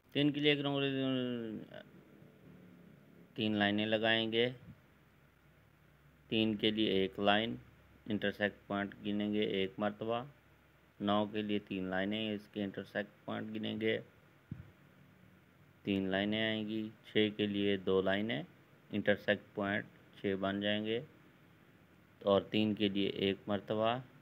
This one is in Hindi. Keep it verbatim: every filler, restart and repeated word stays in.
तीन के लिए एक तीन लाइनें लगाएंगे। तीन के लिए एक लाइन, इंटरसेक्ट पॉइंट गिनेंगे एक मरतबा। नौ के लिए तीन लाइनें, इसके इंटरसेक्ट पॉइंट गिनेंगे, तीन लाइनें आएंगी। छः के लिए दो लाइनें, इंटरसेक्ट पॉइंट छः बन जाएंगे। और तीन के लिए एक मरतबा,